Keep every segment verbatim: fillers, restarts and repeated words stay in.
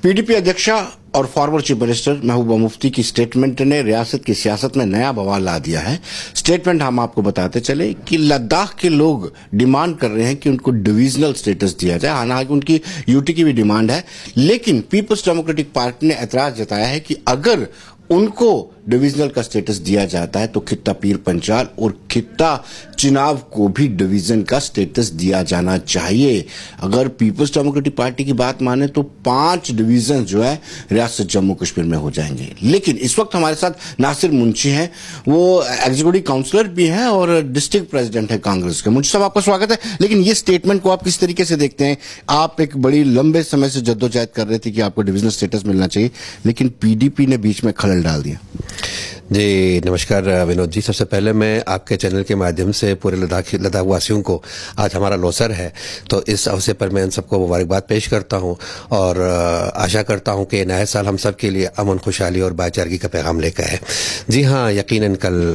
PDP अध्यक्षा और former chief minister Mehbooba Mufti की स्टेटमेंट ने रियासत की सियासत में नया बवाल ला दिया है। स्टेटमेंट हम आपको बताते चले कि लद्दाख के लोग डिमांड कर रहे हैं कि उनको डिविजनल स्टेटस दिया जाए। हालांकि उनकी यूटी की भी डिमांड है, लेकिन पीपल्स डेमोक्रेटिक पार्टी ने ऐतराज जताया है कि अगर उनको डिविजनल का स्टेटस दिया जाता है तो खित्ता पीर पंचाल और खित्ता चिनाब को भी डिवीजन का स्टेटस दिया जाना चाहिए। अगर पीपल्स डेमोक्रेटिक पार्टी की बात माने तो पांच डिवीजन जो है रियासत जम्मू कश्मीर में हो जाएंगे। लेकिन इस वक्त हमारे साथ नासिर मुंशी हैं, वो एग्जीक्यूटिव काउंसलर भी हैं और डिस्ट्रिक्ट प्रेसिडेंट है कांग्रेस के। मुंशी साहब, आपका स्वागत है। लेकिन ये स्टेटमेंट को आप किस तरीके से देखते हैं? आप एक बड़ी लंबे समय से जद्दोजहद कर रहे थे कि आपको डिविजनल स्टेटस मिलना चाहिए, लेकिन पीडीपी ने बीच में खलल डाल दिया। जी नमस्कार विनोद जी। सबसे पहले मैं आपके चैनल के माध्यम से पूरे लद्दाख लद्दाख वासियों को, आज हमारा लोसर है तो इस अवसर पर मैं इन सबको मुबारकबाद पेश करता हूं और आशा करता हूं कि नया साल हम सब के लिए अमन, खुशहाली और भाईचारगी का पैगाम लेकर है। जी हाँ, यकीनन कल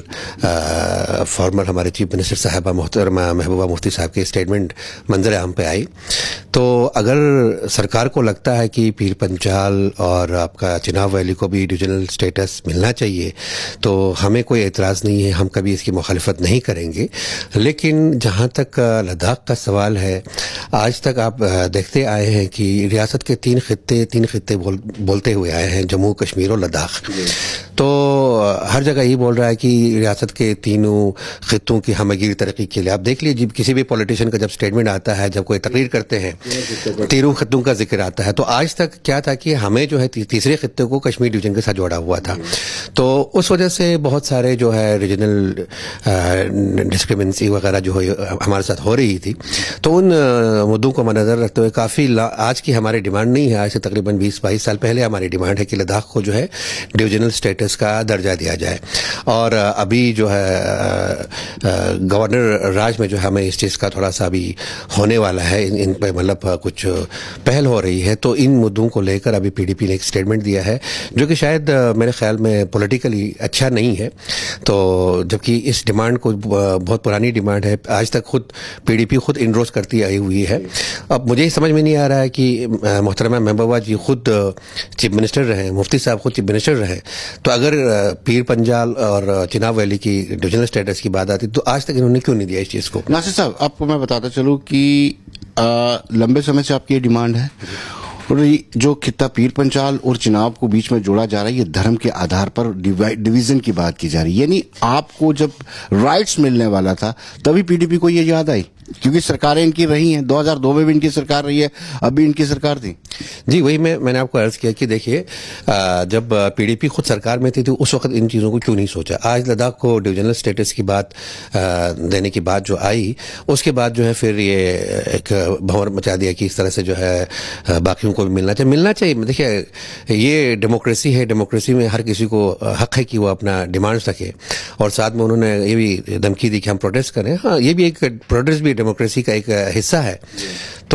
फॉर्मर हमारे चीफ मिनिस्टर साहबा मोहतरमा महबूबा मुफ्ती साहब की स्टेटमेंट मंजर आम पे आई। तो अगर सरकार को लगता है कि पीर पंचाल और आपका चिनाब वैली को भी डिविजनल स्टेटस मिलना चाहिए तो हमें कोई एतराज़ नहीं है, हम कभी इसकी मुखालिफत नहीं करेंगे। लेकिन जहाँ तक लद्दाख का सवाल है, आज तक आप देखते आए हैं कि रियासत के तीन खित्ते तीन खित्ते बोल, बोलते हुए आए हैं, जम्मू कश्मीर और लद्दाख। तो हर जगह यही बोल रहा है कि रियासत के तीनों खित्तों की हमगीरी तरक्की के लिए। आप देख लीजिए, किसी भी पॉलिटिशियन का जब स्टेटमेंट आता है, जब कोई तकरीर करते हैं, तीनों खित्तों का जिक्र आता है। तो आज तक क्या था कि हमें जो है तीसरे खित्ते को कश्मीर डिवीजन के साथ जोड़ा हुआ था। तो उस वजह से बहुत सारे जो है रीजनल डिस्क्रिमिनेंसी वगैरह जो है हमारे साथ हो रही थी। तो उन मुद्दों को मद्देनजर रखते हुए काफ़ी आज की हमारी डिमांड नहीं है, आज से तकरीबन बीस बाईस साल पहले हमारी डिमांड है कि लद्दाख को जो है डिविजनल स्टेटस का दर्जा दिया जाए। और अभी जो है गवर्नर राज में जो है हमें इस चीज़ का थोड़ा सा अभी होने वाला है, इन, इन पर मतलब कुछ पहल हो रही है। तो इन मुद्दों को लेकर अभी पीडीपी ने एक स्टेटमेंट दिया है जो कि शायद मेरे ख्याल में पॉलिटिकली अच्छा नहीं है। तो जबकि इस डिमांड को, बहुत पुरानी डिमांड है, आज तक खुद पीडीपी खुद इंडोर्स करती आई हुई है। अब मुझे समझ में नहीं आ रहा है कि मोहतरमा महबूबा जी खुद चीफ मिनिस्टर रहे, मुफ्ती साहब खुद चीफ मिनिस्टर रहे, तो अगर पीर पंजाल और चिनाब वैली की डिविजनल स्टेटस की बात आती तो आज तक इन्होंने क्यों नहीं दिया इस चीज़ को? नासिर साहब, आपको मैं बताता चलूँ कि आ, लंबे समय से आपकी ये डिमांड है और जो खित्ता पीर पंचाल और चिनाब को बीच में जोड़ा जा रहा है, ये धर्म के आधार पर डिवीजन की बात की जा रही है। यानी आपको जब राइट्स मिलने वाला था तभी पीडीपी को ये याद आई, क्योंकि सरकारें इनकी रही हैं, दो हज़ार दो में भी इनकी सरकार रही है, अभी इनकी सरकार थी। जी वही मैं मैंने आपको अर्ज किया कि देखिए, जब पीडीपी खुद सरकार में थी तो उस वक्त इन चीज़ों को क्यों नहीं सोचा। आज लद्दाख को डिविजनल स्टेटस की बात देने की बात जो आई, उसके बाद जो है फिर ये एक भंवर मचा दिया कि इस तरह से जो है बाकियों को भी मिलना चाहिए मिलना चाहिए देखिए, ये डेमोक्रेसी है, डेमोक्रेसी में हर किसी को हक है कि वो अपना डिमांड्स रखे। और साथ में उन्होंने ये भी धमकी दी कि हम प्रोटेस्ट करें। हाँ, ये भी एक प्रोटेस्ट भी डेमोक्रेसी का एक हिस्सा है। तो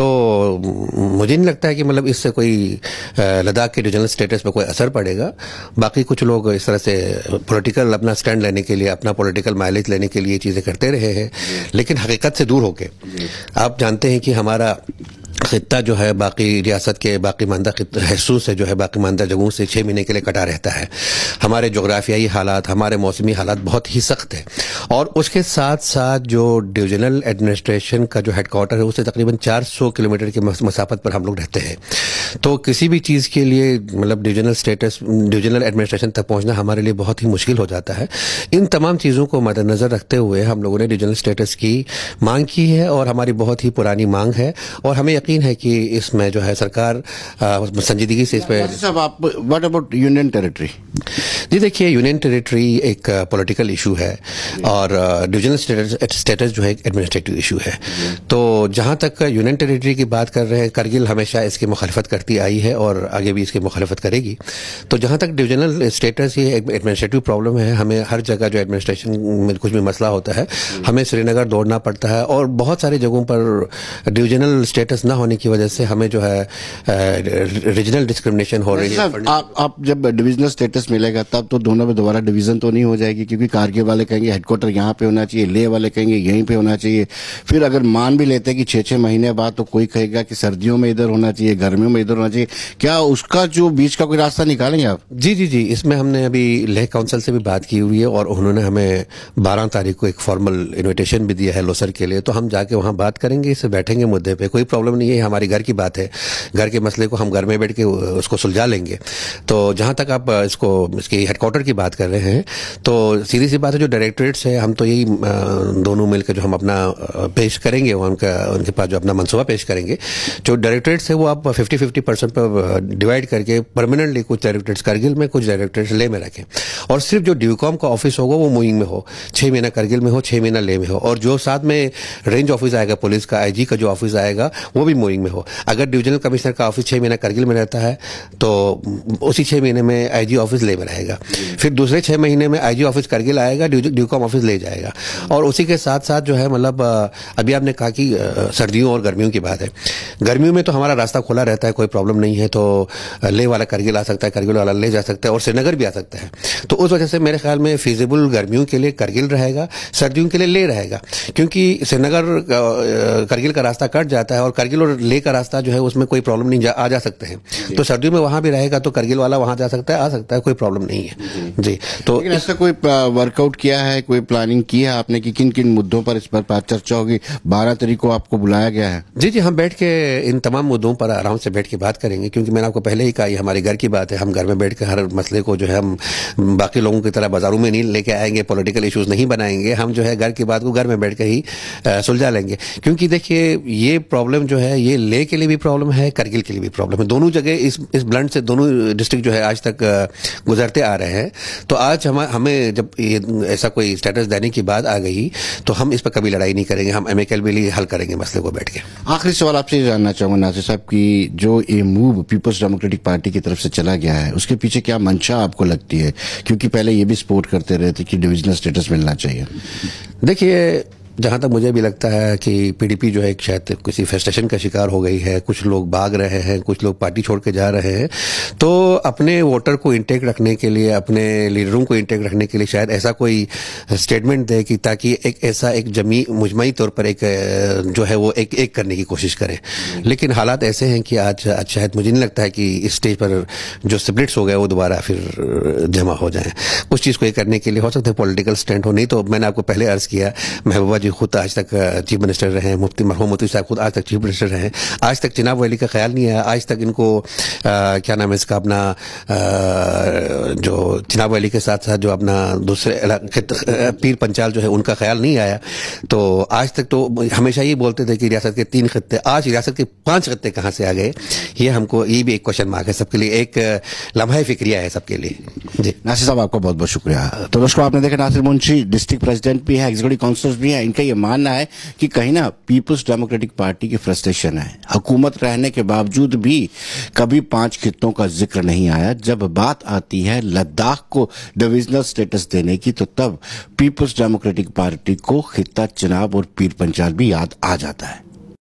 मुझे नहीं लगता है कि मतलब इससे कोई लद्दाख के डिविजनल स्टेटस पर कोई असर पड़ेगा। बाकी कुछ लोग इस तरह से पॉलिटिकल अपना स्टैंड लेने के लिए, अपना पॉलिटिकल माइलेज लेने के लिए चीज़ें करते रहे हैं, लेकिन हकीकत से दूर होके। आप जानते हैं कि हमारा खित्ता जो है बाकी रियासत के बाकी मानदा हिस्सों से जो है बाकी मानदा जगहों से छः महीने के लिए कटा रहता है। हमारे जोग्राफियाई हालात, हमारे मौसमी हालात बहुत ही सख्त है। और उसके साथ साथ जो डिविजनल एडमिनिस्ट्रेशन का जो हेडक्वार्टर है उससे तकरीबन चार सौ किलोमीटर की मसाफत पर हम लोग रहते हैं। तो किसी भी चीज़ के लिए मतलब डिविजनल स्टेटस, डिविजनल एडमिनिस्ट्रेशन तक पहुँचना हमारे लिए बहुत ही मुश्किल हो जाता है। इन तमाम चीज़ों को मद्देनज़र रखते हुए हम लोगों ने डिविजनल स्टेटस की मांग की है और हमारी बहुत ही पुरानी मांग है और हमें यकीन है कि इसमें जो है सरकार संजीदगी से इस पे। साहब, आप व्हाट अबाउट यूनियन टेरिटरी? जी देखिए, यूनियन टेरिटरी एक पॉलिटिकल इशू है और डिविजनल स्टेटस जो है एक एडमिनिस्ट्रेटिव इशू है। तो जहां तक यूनियन टेरिटरी की बात कर रहे हैं, करगिल हमेशा इसकी मुखालिफत करती आई है और आगे भी इसकी मुखालिफत करेगी। तो जहां तक डिविजनल स्टेटस ये एडमिनिस्ट्रेटिव प्रॉब्लम है, हमें हर जगह जो एडमिनिस्ट्रेशन में कुछ भी मसला होता है हमें श्रीनगर दौड़ना पड़ता है और बहुत सारी जगहों पर डिविजनल स्टेटस ना होने की वजह से हमें जो है रीजनल डिस्क्रिमिनेशन हो रही है। आप आप जब डिविजनल स्टेटस मिलेगा तब तो दोनों में दोबारा डिवीजन तो नहीं हो जाएगी, क्योंकि कारगिल वाले कहेंगे हेडक्वार्टर यहाँ पे होना चाहिए, लेह वाले कहेंगे यहीं पे होना चाहिए। फिर अगर मान भी लेते हैं कि छह छह महीने बाद, तो कोई कहेगा कि सर्दियों में इधर होना चाहिए, गर्मियों में इधर होना चाहिए। क्या उसका जो बीच का कोई रास्ता निकालेंगे आप? जी जी जी, इसमें हमने अभी लेह काउंसिल से भी बात की हुई है और उन्होंने हमें बारह तारीख को एक फॉर्मल इन्विटेशन भी दिया है लोसर के लिए। तो हम जाके वहाँ बात करेंगे, इससे बैठेंगे मुद्दे पे, कोई प्रॉब्लम नहीं है। हमारी घर की बात है, घर के मसले को हम घर में बैठ के उसको सुलझा लेंगे। तो जहाँ तक आप इसको इसकी हेडक्वार्टर की बात कर रहे हैं, तो सीधी सी बात है, जो डायरेक्टरेट्स है हम तो यही दोनों मिलकर जो हम अपना पेश करेंगे, उनका उनके पास जो अपना मनसूबा पेश करेंगे। जो डायरेक्टरेट्स है वो आप फिफ्टी फिफ्टी परसेंट पर डिवाइड करके परमानेंटली कुछ डायरेक्टरेट्स करगिल में, कुछ डायरेक्टरेट्स ले में रखें, और सिर्फ जो ड्यूकॉम का ऑफिस होगा वो मोइंग में हो, छह महीना करगिल में हो, छह महीना ले में हो, और जो साथ में रेंज ऑफिस आएगा पुलिस का, आईजी का जो ऑफिस आएगा वो भी मोइंग में हो। अगर डिविजनल कमिश्नर का ऑफिस छह महीना करगिल में रहता है तो उसी छह महीने में आईजी ऑफिस ले में रहेगा, फिर दूसरे छह महीने में आईजी ऑफिस करगिल आएगा, ड्यूकॉम ऑफिस ले जाएगा। और उसी के साथ साथ जो है मतलब अभी आपने कहा कि सर्दियों और गर्मियों की बात है, गर्मियों में तो हमारा रास्ता खुला रहता है, कोई प्रॉब्लम नहीं है। तो ले वाला करगिल आ सकता है, करगिल वाला ले जा सकता है, और श्रीनगर भी आ सकता है। तो उस वजह से मेरे ख्याल में फिजिबल गर्मियों के लिए करगिल रहेगा, सर्दियों के लिए ले रहेगा, क्योंकि श्रीनगर करगिल का रास्ता कट जाता है और करगिल और ले का रास्ता जो है उसमें कोई प्रॉब्लम नहीं, जा, आ जा सकते हैं। तो सर्दियों में वहां भी रहेगा तो करगिल वाला वहां जा सकता है, आ सकता है, कोई प्रॉब्लम नहीं है जी। तो ऐसा कोई वर्कआउट किया है, कोई प्लानिंग की है आपने कि किन किन मुद्दों पर इस पर चर्चा होगी? बारह तारीख को आपको बुलाया गया है। जी जी, हम बैठ के इन तमाम मुद्दों पर आराम से बैठ के बात करेंगे, क्योंकि मैंने आपको पहले ही कहा ये हमारे घर की बात है। हम घर में बैठ के हर मसले को जो है हम बाकी लोगों की तरह बाजारों में नहीं लेके आएंगे, पॉलिटिकल इश्यूज नहीं बनाएंगे। हम जो है घर की बात को घर में बैठ के ही सुलझा लेंगे, क्योंकि देखिए ये प्रॉब्लम जो है ये ले के लिए भी प्रॉब्लम है, करगिल के लिए भी प्रॉब्लम है। दोनों जगह इस इस ब्लंट से दोनों डिस्ट्रिक्ट जो है आज तक गुजरते आ रहे हैं। तो आज हम हमें जब ये ऐसा कोई स्टेटस देने की बात आ गई तो हम इस पर कभी लड़ाई नहीं करेंगे, हम एमिकली हल करेंगे मसले को बैठ के। आखिरी सवाल आपसे जानना चाहूंगा नासिर साहब कि जो ये मूव पीपल्स डेमोक्रेटिक पार्टी की तरफ से चला गया है उसके पीछे क्या मंशा आपको लगती है? क्योंकि पहले ये भी सपोर्ट करते रहे थे कि डिविजनल स्टेटस मिलना चाहिए। देखिए, जहाँ तक मुझे भी लगता है कि पीडीपी जो है शायद किसी फ्रस्ट्रेशन का शिकार हो गई है, कुछ लोग भाग रहे हैं, कुछ लोग पार्टी छोड़ के जा रहे हैं। तो अपने वोटर को इंटेक रखने के लिए, अपने लीडरों को इंटेक रखने के लिए शायद ऐसा कोई स्टेटमेंट दे कि ताकि एक ऐसा एक जमी मुजमई तौर पर एक जो है वो एक एक करने की कोशिश करें। लेकिन हालात ऐसे हैं कि आज आज शायद मुझे नहीं लगता है कि इस स्टेज पर जो स्प्लिट्स हो गए वो दोबारा फिर जमा हो जाएं। उस चीज़ को ये करने के लिए हो सकता है पॉलिटिकल स्टैंड हो, नहीं तो मैंने आपको पहले अर्ज किया महबूबा खुद आज तक चीफ मिनिस्टर रहे हैं, मुफ्ती मरहूम मुफ्ती साहब खुद आज तक चीफ मिनिस्टर रहे हैं, आज तक चिनाब वैली का ख्याल नहीं आया, आज तक इनको आ, क्या नाम है इसका अपना आ, जो चिनाब वैली के साथ साथ जो अपना दूसरे पीर पंचाल जो है उनका ख्याल नहीं आया। तो आज तक तो हमेशा ये बोलते थे कि रियासत के तीन खत्ते, आज रियासत के पांच खत्ते कहाँ से आ गए? ये हमको ये भी एक क्वेश्चन मार्क है सबके लिए, एक लम्हा फिक्रिया है सबके लिए जी। नासिर साहब आपका बहुत बहुत शुक्रिया। तो दोस्तों आपने देखा नासिर मुंशी डिस्ट्रिक्ट प्रेसिडेंट भी है, एग्जीक्यूटिव काउंसलर भी है। इनका ये मानना है कि कहीं ना पीपल्स डेमोक्रेटिक पार्टी की फ्रस्ट्रेशन है, हुकूमत रहने के बावजूद भी कभी पांच खित्तों का जिक्र नहीं आया। जब बात आती है लद्दाख को डिविजनल स्टेटस देने की तो तब पीपल्स डेमोक्रेटिक पार्टी को खित्ता चिनाब और पीर पंचाल भी याद आ जाता है।